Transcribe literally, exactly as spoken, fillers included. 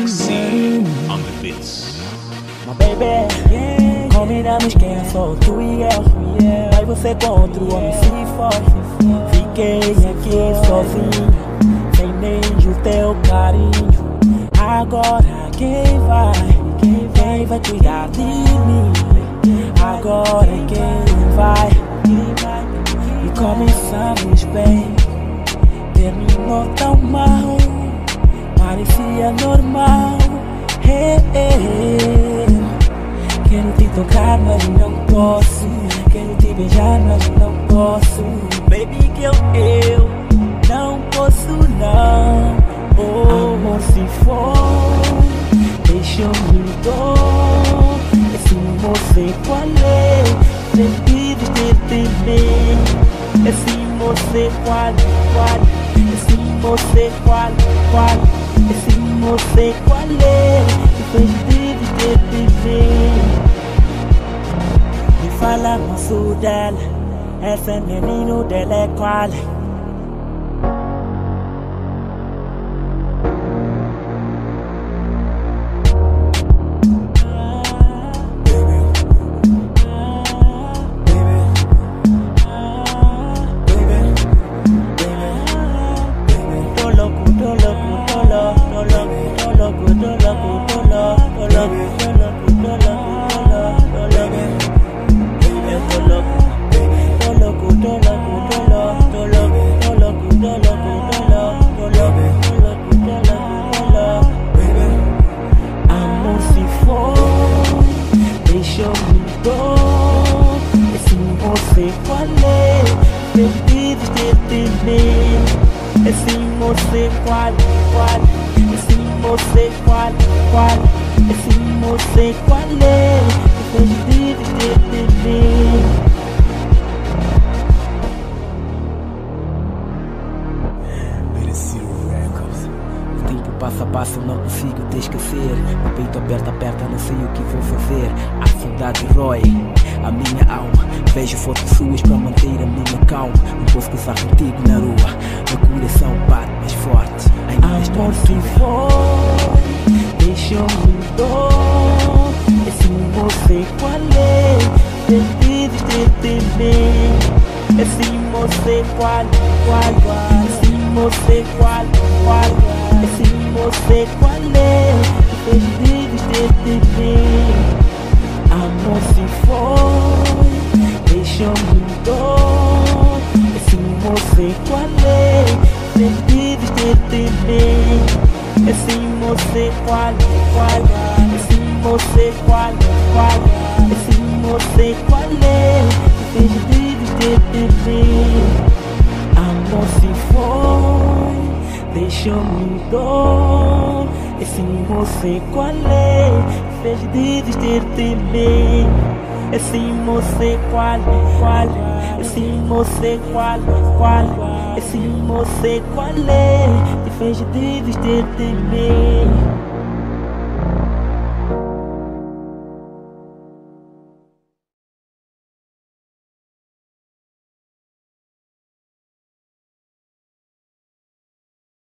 C on the beats. My baby, yeah, combinamos quem é só tu e eu. Aí você contra o homem se for. Fiquei aqui sozinho, sem nem o teu carinho. Agora quem vai, quem vai cuidar de mim? Agora quem vai? E começamos bem, terminou tão mal, parecia normal. Hey, hey. Quero te tocar, mas não posso. Quero te beijar, mas não posso. Baby girl, eu não posso não. Oh, amor, se for, deixa eu me dor. Esse você qual é? Sentido de temer. Esse você qual, qual? Esse você qual, qual? Esse você qual é? Sentido de temer. Me fala moço dela, essa menino dela é qual? Perdido de temer. Esse você qual, qual? Esse você qual, qual? Esse você qual é? Perdido de temer. O tempo passa, passa, eu não consigo te esquecer. O peito aperta, aperta, não sei o que vou fazer. A saudade rói a minha alma. Vejo fotos suas para manter a minha calma. Não posso cruzar contigo na rua. Meu coração bate mais forte. Ainda estou se for, deixa eu me dor. Esse você qual é? Perdido de temer. Esse você qual, qual, qual? Esse você qual, qual? Esse você qual é? Perdido de temer. Amor, se for, deixa eu me dor. Esse você qual é? Perdido de temer. Esse você qual, qual? Esse você qual, qual? Esse você qual é? Perdido de temer. Amor, se for, deixa eu me dor. Esse você qual é? Perdido de temer. Esse você qual, qual? Esse você qual, qual? Esse você qual é? Te fez de temer.